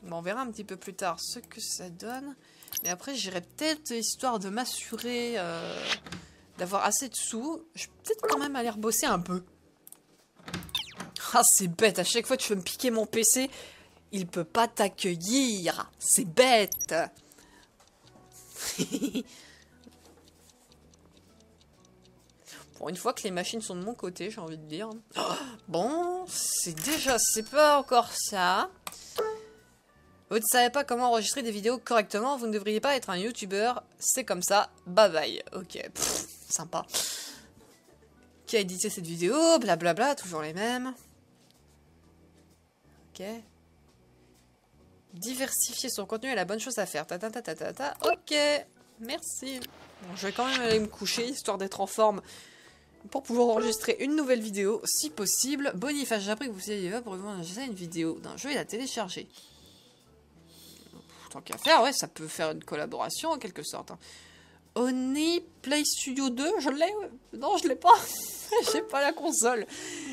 Bon, on verra un petit peu plus tard ce que ça donne. Mais après, j'irai peut-être, histoire de m'assurer d'avoir assez de sous. Je vais peut-être quand même aller rebosser un peu. Ah, c'est bête. À chaque fois que tu veux me piquer mon PC, il peut pas t'accueillir. C'est bête. Pour une fois que les machines sont de mon côté, j'ai envie de dire. Oh, bon, c'est pas encore ça. Vous ne savez pas comment enregistrer des vidéos correctement, vous ne devriez pas être un youtubeur, c'est comme ça, bye bye. Ok, pff, sympa. Qui a édité cette vidéo, blablabla, toujours les mêmes. Ok. Diversifier son contenu est la bonne chose à faire. Ta ta ta ta ta ta. Ok, merci. Bon, je vais quand même aller me coucher, histoire d'être en forme pour pouvoir enregistrer une nouvelle vidéo, si possible. Boniface, j'ai appris que vous saviez pour enregistrer une vidéo d'un jeu et la télécharger. Tant qu'à faire, ouais, ça peut faire une collaboration en quelque sorte. Hein. Oni Play Studio 2, je l'ai? Non, je l'ai pas. J'ai pas la console.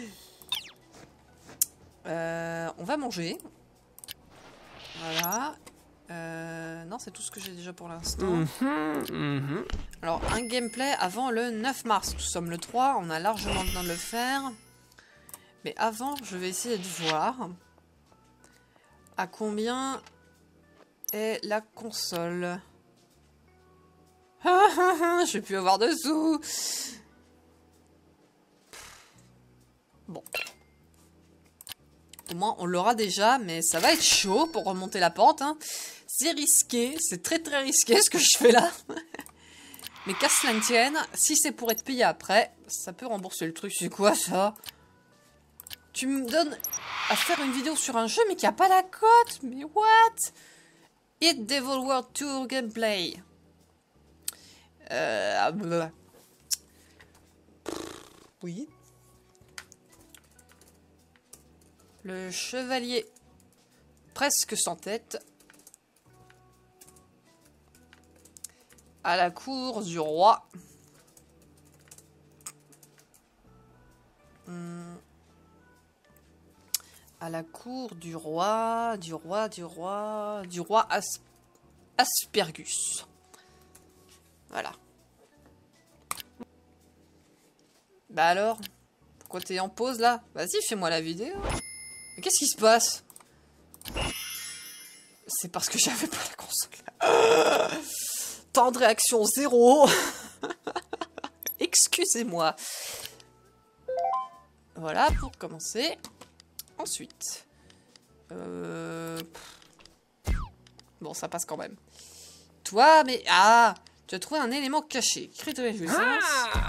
On va manger. Voilà. Non, c'est tout ce que j'ai déjà pour l'instant. Alors, un gameplay avant le 9 mars. Nous sommes le 3, on a largement le temps de le faire. Mais avant, je vais essayer de voir à combien est la console. Je vais plus avoir de sous. Bon. Au moins, on l'aura déjà, mais ça va être chaud pour remonter la pente. Hein. C'est risqué, c'est très très risqué ce que je fais là. Mais qu'à cela ne tienne, si c'est pour être payé après, ça peut rembourser le truc. C'est quoi ça? Tu me donnes à faire une vidéo sur un jeu, mais qui a pas la cote? Mais what? Hit Devil World Tour Gameplay. Oui. Le chevalier presque sans tête. À la cour du roi. À la cour du roi, du roi Aspergus. Voilà. Bah alors, pourquoi t'es en pause là? Vas-y, fais-moi la vidéo. Mais qu'est-ce qui se passe? C'est parce que j'avais pas la console. Temps de réaction 0. Excusez-moi. Voilà, pour commencer. Ensuite. Bon, ça passe quand même. Toi, mais... Ah! Tu as trouvé un élément caché. Cri de réjouissance.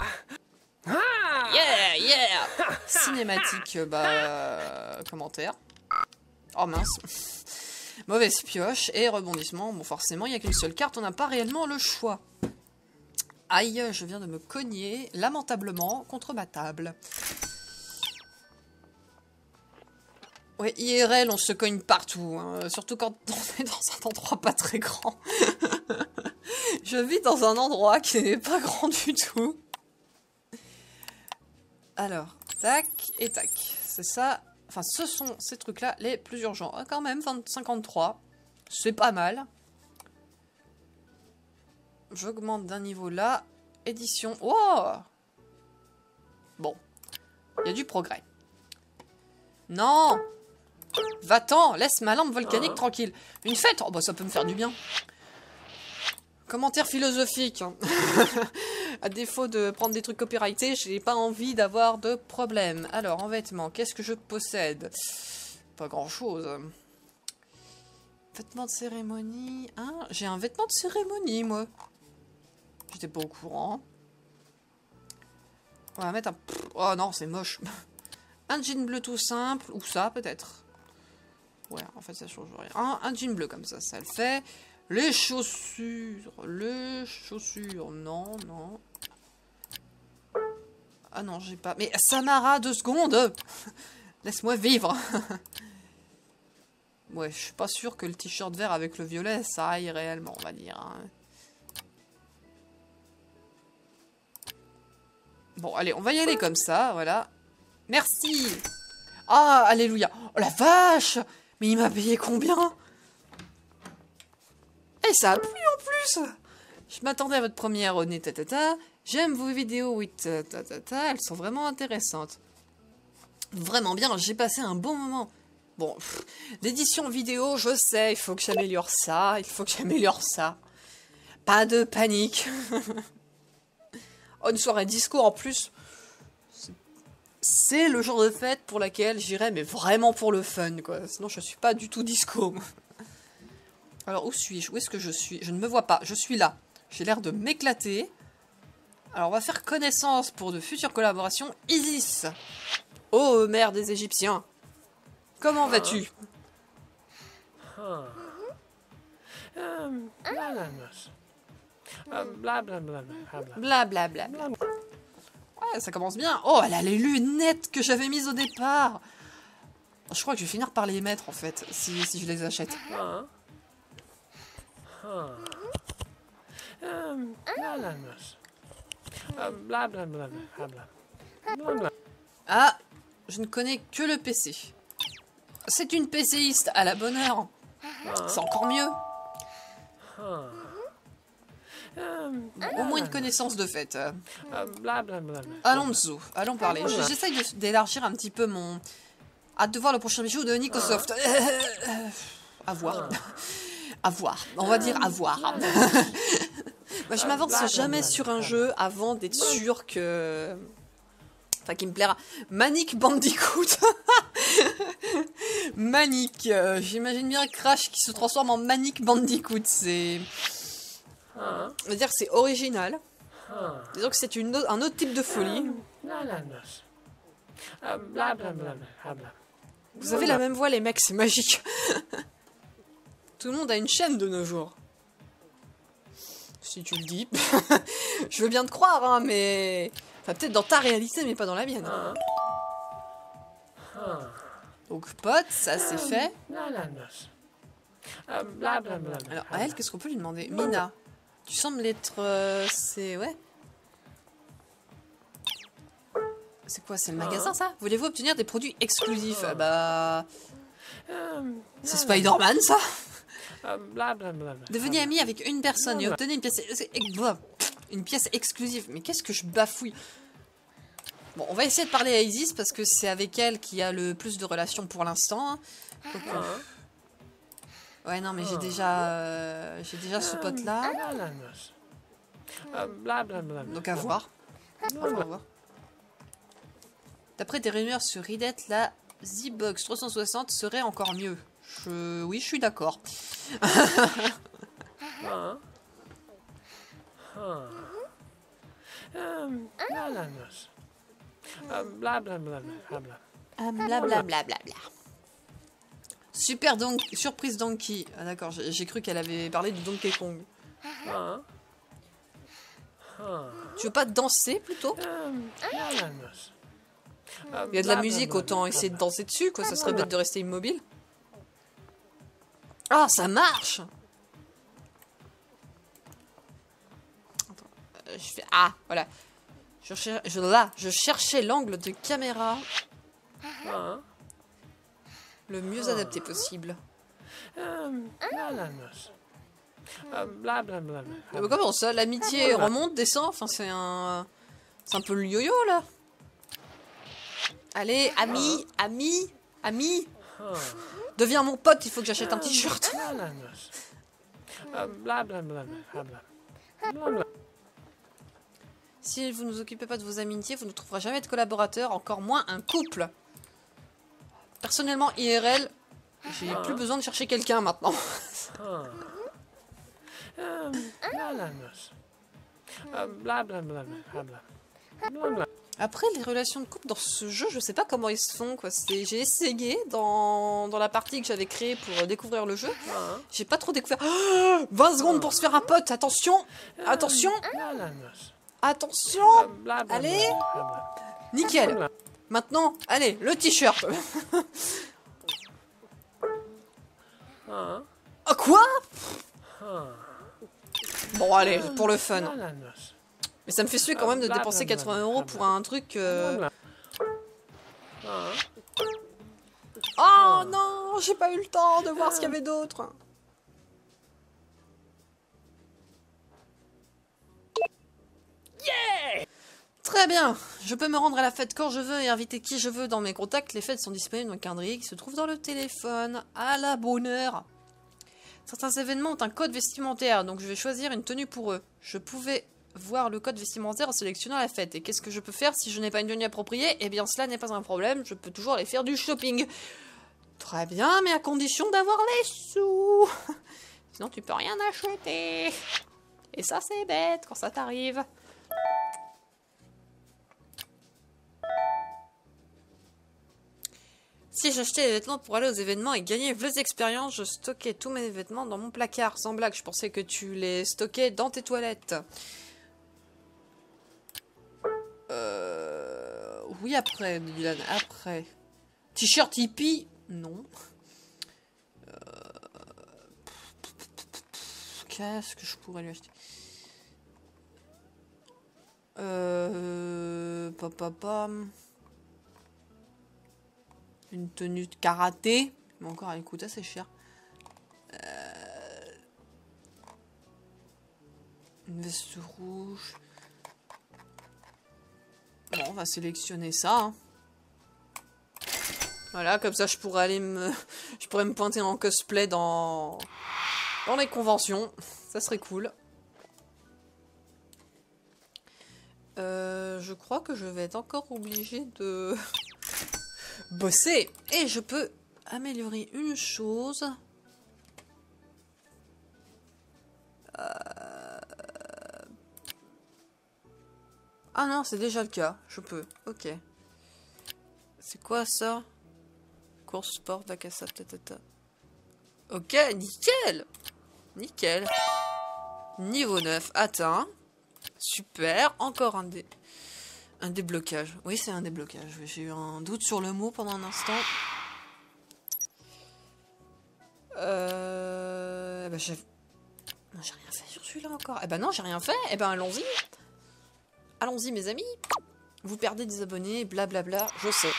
Yeah, yeah! Cinématique, commentaire. Oh mince. Mauvaise pioche et rebondissement. Bon, forcément, il n'y a qu'une seule carte, on n'a pas réellement le choix. Aïe, je viens de me cogner lamentablement contre ma table. Ouais, IRL, on se cogne partout, hein, surtout quand on est dans un endroit pas très grand. Je vis dans un endroit qui n'est pas grand du tout. Alors, tac et tac. C'est ça. Enfin, ce sont ces trucs-là les plus urgents. Ah, quand même, 53. C'est pas mal. J'augmente d'un niveau là. Édition. Oh! Bon. Il y a du progrès. Non! Va-t'en! Laisse ma lampe volcanique tranquille. Une fête? Oh, bah ça peut me faire du bien. Commentaire philosophique. Hein. À défaut de prendre des trucs copyrightés, j'ai pas envie d'avoir de problème. Alors, en vêtements, qu'est-ce que je possède? Pas grand-chose. Vêtements de cérémonie. Hein? J'ai un vêtement de cérémonie, moi. J'étais pas au courant. On va mettre un... Oh non, c'est moche. Un jean bleu tout simple. Ou ça, peut-être. Ouais, en fait, ça change rien. Un jean bleu comme ça le fait. Les chaussures. Les chaussures. Non, non. Ah non, j'ai pas... Mais Samara, 2 secondes. Laisse-moi vivre. Ouais, je suis pas sûr que le t-shirt vert avec le violet, ça aille réellement, on va dire. Hein. Bon, allez, on va y aller comme ça, voilà. Merci. Ah, alléluia. Oh la vache. Mais il m'a payé combien? Et ça a plu en plus. Je m'attendais à votre première au nez tatata. J'aime vos vidéos, oui, tatata. Elles sont vraiment intéressantes. Vraiment bien, j'ai passé un bon moment. Bon, l'édition vidéo, je sais, il faut que j'améliore ça, il faut que j'améliore ça. Pas de panique. Oh, une soirée disco en plus. C'est le genre de fête pour laquelle j'irais, mais vraiment pour le fun, quoi. Sinon, je suis pas du tout disco. Alors, où suis-je? Où est-ce que je suis? Je ne me vois pas, je suis là. J'ai l'air de m'éclater. Alors, on va faire connaissance pour de futures collaborations. Isis. Oh, mère des Égyptiens. Comment vas-tu? Blablabla. Ouais, ça commence bien. Oh, elle a les lunettes que j'avais mises au départ. Je crois que je vais finir par les mettre, en fait, si je les achète. Ah, je ne connais que le PC. C'est une PCiste, à la bonne heure. C'est encore mieux. Au moins une connaissance de fait. Allons-y, allons parler. J'essaye d'élargir un petit peu mon... Hâte de voir le prochain bijou de Nicosoft. À voir. À voir. On va dire à voir. Moi, je m'avance jamais sur un jeu avant d'être sûr que... Enfin, qui me plaira. Manic Bandicoot. Manic. J'imagine bien Crash qui se transforme en Manic Bandicoot. C'est... On va dire que c'est original. Disons que c'est un autre type de folie. Vous avez la même voix, les mecs, c'est magique. Tout le monde a une chaîne de nos jours. Si tu le dis. Je veux bien te croire, hein, mais... Enfin, peut-être dans ta réalité, mais pas dans la mienne. Donc, pote, ça c'est fait. Alors, à elle, qu'est-ce qu'on peut lui demander? Mina, tu sembles être... c'est... Ouais. C'est quoi? C'est le magasin, ça? Voulez-vous obtenir des produits exclusifs? Ah bah... C'est Spider-Man, ça? Devenez ami avec une personne et obtenez une pièce exclusive. Mais qu'est-ce que je bafouille? Bon, on va essayer de parler à Isis parce que c'est avec elle qu'il y a le plus de relations pour l'instant. Ouais, non, mais j'ai déjà ce pote-là. Donc à voir. À voir. D'après des rumeurs sur Reddit, la Z-Box 360 serait encore mieux. Oui, je suis d'accord. Blablabla. Super surprise Donkey. Ah d'accord, j'ai cru qu'elle avait parlé de Donkey Kong. Tu veux pas danser plutôt? Il y a de la musique, autant essayer de danser dessus, quoi. Ça serait bête de rester immobile. Ah, ça marche! Attends, je fais... Ah, voilà. Je cherchais l'angle de caméra le mieux adapté possible. Mais comment ça? L'amitié remonte, descend? Enfin, c'est un peu le yo-yo, là. Allez, ami. Deviens mon pote, il faut que j'achète un t-shirt. Si vous ne vous occupez pas de vos amitiés, vous ne trouverez jamais de collaborateurs, encore moins un couple. Personnellement, IRL, j'ai plus besoin de chercher quelqu'un maintenant. Après, les relations de couple dans ce jeu, je sais pas comment ils se font, quoi. J'ai essayé dans la partie que j'avais créée pour découvrir le jeu. J'ai pas trop découvert. Oh, 20 secondes pour se faire un pote, attention. Attention. Allez. Nickel. Maintenant, allez, le t-shirt. Ah, quoi? Bon, allez, pour le fun. Mais ça me fait suer quand même de dépenser 80 € pour un truc... Oh non, j'ai pas eu le temps de voir ce qu'il y avait d'autre. Très bien, je peux me rendre à la fête quand je veux et inviter qui je veux dans mes contacts. Les fêtes sont disponibles dans le calendrier qui se trouve dans le téléphone. À la bonne heure. Certains événements ont un code vestimentaire, donc je vais choisir une tenue pour eux. Je pouvais voir le code vestimentaire en sélectionnant la fête. Et qu'est-ce que je peux faire si je n'ai pas une tenue appropriée? Eh bien, cela n'est pas un problème, je peux toujours aller faire du shopping. Très bien, mais à condition d'avoir les sous. Sinon, tu peux rien acheter. Et ça, c'est bête quand ça t'arrive. Si j'achetais des vêtements pour aller aux événements et gagner les expériences, je stockais tous mes vêtements dans mon placard. Sans blague, je pensais que tu les stockais dans tes toilettes. Oui, après, Dylan, après. T-shirt hippie? Non. Qu'est-ce que je pourrais lui acheter? Une tenue de karaté. Mais encore, elle coûte assez cher. Une veste rouge. Bon, on va sélectionner ça. Hein. Voilà, comme ça je pourrais aller je pourrais me pointer en cosplay dans les conventions. Ça serait cool. Je crois que je vais être encore obligée de bosser. Et je peux améliorer une chose. Ah non, c'est déjà le cas. Je peux. Ok. C'est quoi ça? Course sport, bac à sable, tatata. Ok, nickel. Nickel. Niveau 9 atteint. Super. Encore un déblocage. Oui, c'est un déblocage. J'ai eu un doute sur le mot pendant un instant. Bah, j'ai rien fait sur celui-là encore. Eh ben non, j'ai rien fait. Eh ben allons-y. Allons-y, mes amis. Vous perdez des abonnés, blablabla. Je sais.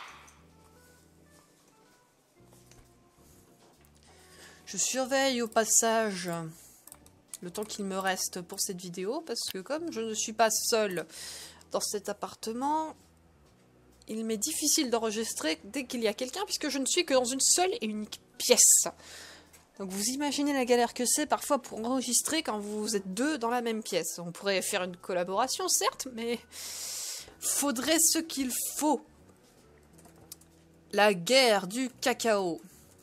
Je surveille au passage le temps qu'il me reste pour cette vidéo, parce que comme je ne suis pas seule dans cet appartement, il m'est difficile d'enregistrer dès qu'il y a quelqu'un, puisque je ne suis que dans une seule et unique pièce. Donc vous imaginez la galère que c'est parfois pour enregistrer quand vous êtes deux dans la même pièce. On pourrait faire une collaboration, certes, mais faudrait ce qu'il faut. La guerre du cacao.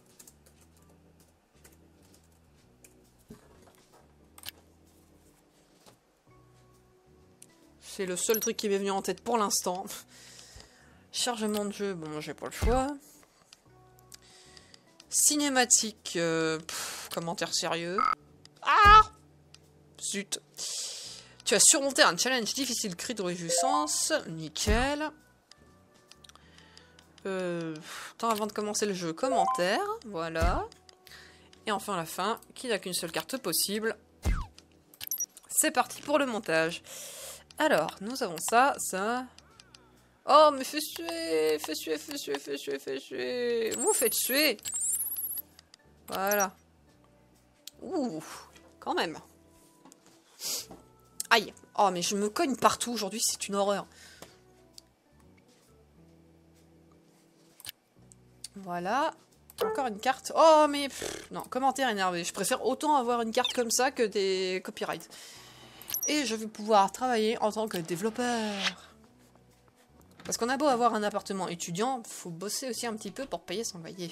C'est le seul truc qui m'est venu en tête pour l'instant. Chargement de jeu, bon, j'ai pas le choix. Cinématique, commentaire sérieux. Ah! Zut. Tu as surmonté un challenge difficile, cri de réjouissance. Nickel. Temps avant de commencer le jeu, commentaire. Voilà. Et enfin la fin, qui n'a qu'une seule carte possible. C'est parti pour le montage. Alors, nous avons ça, ça... Oh, mais fais suer, fais suer, fais suer, fais suer, fais suer. Vous faites suer. Voilà. Ouh, quand même. Aïe. Oh, mais je me cogne partout aujourd'hui, c'est une horreur. Voilà. Encore une carte. Oh, mais... non, commentaire énervé. Je préfère autant avoir une carte comme ça que des copyrights. Et je vais pouvoir travailler en tant que développeur. Parce qu'on a beau avoir un appartement étudiant, faut bosser aussi un petit peu pour payer son loyer.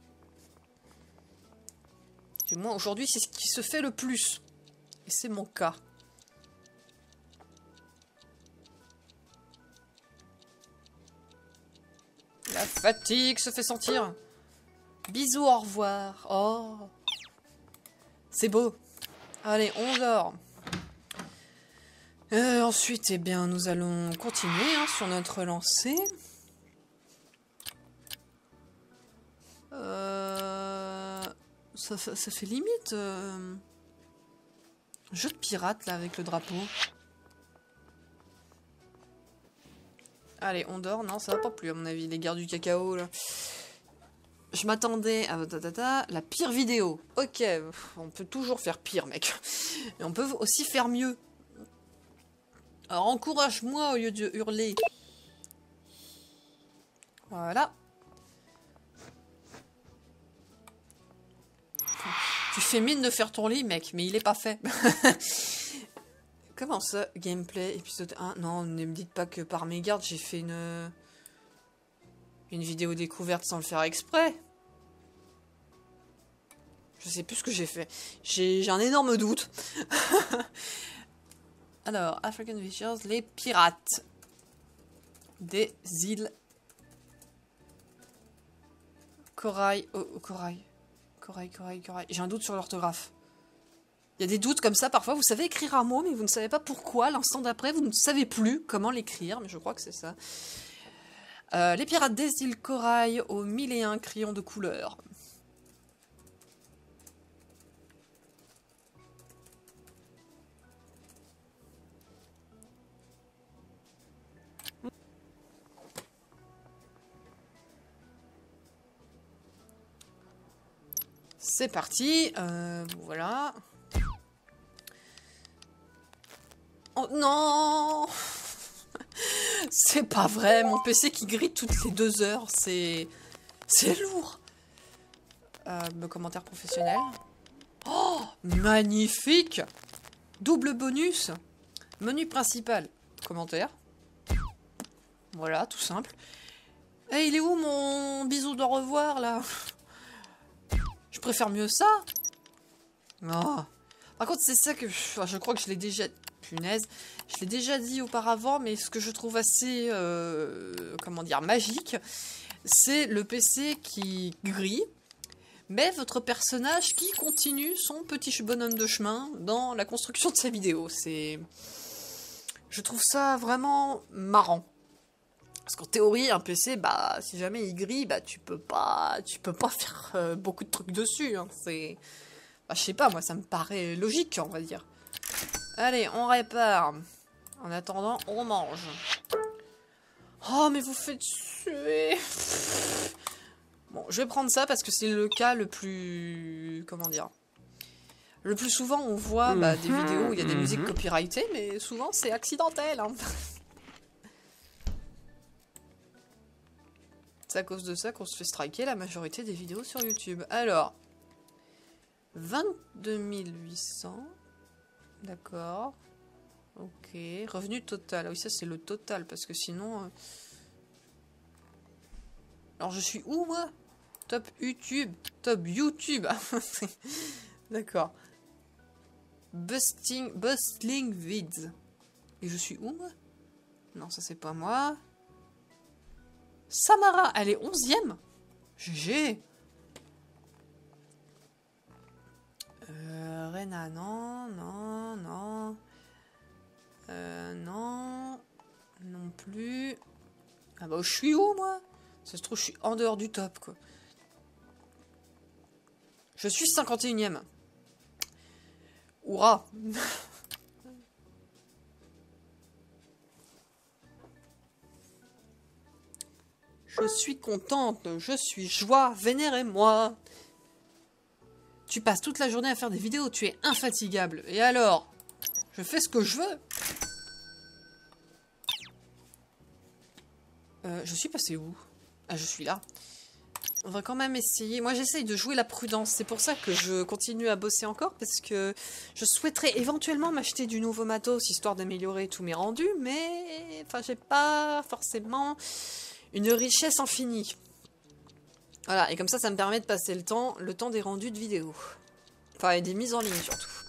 Et moi, aujourd'hui, c'est ce qui se fait le plus. Et c'est mon cas. La fatigue se fait sentir. Bisous, au revoir. Oh. C'est beau. Allez, on dort. Ensuite, eh bien, nous allons continuer hein, sur notre lancée. Ça fait limite jeu de pirate là avec le drapeau. Allez, on dort. Non, ça va pas plus à mon avis, les guerres du cacao là. Je m'attendais à la pire vidéo. Ok, on peut toujours faire pire, mec. Mais on peut aussi faire mieux. Alors encourage-moi au lieu de hurler. Voilà. Tu fais mine de faire ton lit, mec, mais il est pas fait. Comment ça, gameplay, épisode 1? Non, ne me dites pas que par mégarde, j'ai fait une vidéo découverte sans le faire exprès. Je sais plus ce que j'ai fait. J'ai un énorme doute. Alors, African Villagers, les pirates des îles Corail. Oh, Corail. Corail. J'ai un doute sur l'orthographe. Il y a des doutes comme ça parfois. Vous savez écrire un mot, mais vous ne savez pas pourquoi. L'instant d'après, vous ne savez plus comment l'écrire. Mais je crois que c'est ça. Les pirates des îles Corail aux 1001 crayons de couleur. C'est parti. Voilà. Oh non. C'est pas vrai, mon PC qui grille toutes les 2 heures, c'est lourd. Commentaire professionnel. Oh, magnifique. Double bonus. Menu principal. Commentaire. Voilà, tout simple. Eh, il est où mon bisou d'au revoir, là? Je préfère mieux ça. Oh. Par contre, c'est ça que... je crois que je l'ai déjà... Punaise. Je l'ai déjà dit auparavant, mais ce que je trouve assez... comment dire, magique, c'est le PC qui grille, mais votre personnage qui continue son petit bonhomme de chemin dans la construction de sa vidéo. C'est... Je trouve ça vraiment marrant. Parce qu'en théorie, un PC, bah, si jamais il grille, bah, tu peux pas faire beaucoup de trucs dessus. Hein. C'est... Bah, je sais pas, moi, ça me paraît logique, on va dire. Allez, on répare. En attendant, on mange. Oh, mais vous faites suer. Bon, je vais prendre ça parce que c'est le cas le plus... Comment dire? Le plus souvent, on voit des vidéos où il y a des musiques copyrightées, mais souvent, c'est accidentel. Hein. C'est à cause de ça qu'on se fait striker la majorité des vidéos sur YouTube. Alors, 22 800. D'accord. Ok. Revenu total. Ah oui, ça c'est le total, parce que sinon... Alors, je suis où, moi? Top YouTube. Top YouTube. D'accord. Bustling Vids. Et je suis où, moi? Non, ça c'est pas moi. Samara, elle est 11e. GG. Rena, non. Non plus. Ah bah, je suis où, moi? Ça se trouve, je suis en dehors du top, quoi. Je suis 51e. Hourra. Je suis contente, je suis joie, vénérez-moi. Tu passes toute la journée à faire des vidéos, tu es infatigable. Et alors? Je fais ce que je veux. Je suis passée où? Ah, je suis là. On va quand même essayer. Moi, j'essaye de jouer la prudence. C'est pour ça que je continue à bosser encore, parce que je souhaiterais éventuellement m'acheter du nouveau matos, histoire d'améliorer tous mes rendus, mais... Enfin, j'ai pas forcément une richesse infinie. Voilà, et comme ça me permet de passer le temps des rendus de vidéos. Enfin, et des mises en ligne, surtout.